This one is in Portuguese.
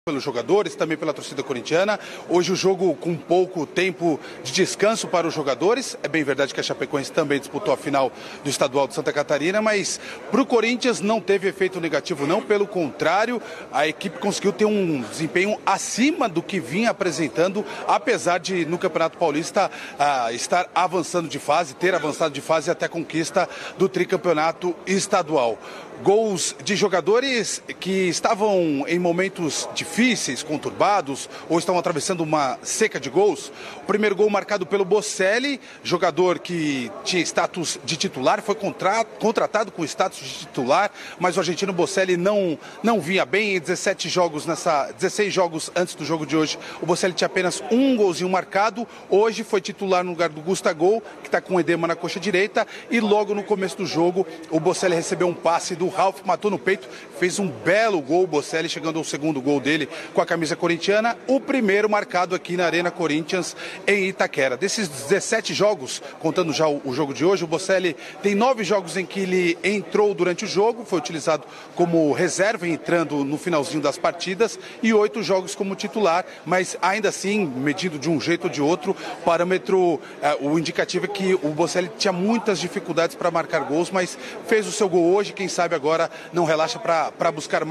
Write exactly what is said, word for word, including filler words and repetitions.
Pelos jogadores, também pela torcida corintiana. Hoje o jogo com pouco tempo de descanso para os jogadores. É bem verdade que a Chapecoense também disputou a final do Estadual de Santa Catarina, mas para o Corinthians não teve efeito negativo não, pelo contrário, a equipe conseguiu ter um desempenho acima do que vinha apresentando, apesar de no Campeonato Paulista ah, estar avançando de fase, ter avançado de fase até a conquista do tricampeonato estadual. Gols de jogadores que estavam em momentos difíceis, conturbados, ou estão atravessando uma seca de gols. O primeiro gol marcado pelo Bocelli, jogador que tinha status de titular, foi contra... contratado com status de titular, mas o argentino Bocelli não, não vinha bem em dezessete jogos, nessa, dezesseis jogos antes do jogo de hoje. O Bocelli tinha apenas um golzinho marcado, hoje foi titular no lugar do Gustavo, que está com edema na coxa direita, e logo no começo do jogo o Bocelli recebeu um passe do O Ralf, matou no peito, fez um belo gol, o Bocelli chegando ao segundo gol dele com a camisa corintiana, o primeiro marcado aqui na Arena Corinthians em Itaquera. Desses dezessete jogos, contando já o, o jogo de hoje, o Bocelli tem nove jogos em que ele entrou durante o jogo, foi utilizado como reserva, entrando no finalzinho das partidas, e oito jogos como titular, mas ainda assim, medido de um jeito ou de outro, parâmetro, eh, o indicativo é que o Bocelli tinha muitas dificuldades para marcar gols, mas fez o seu gol hoje, quem sabe agora não relaxa para buscar mais.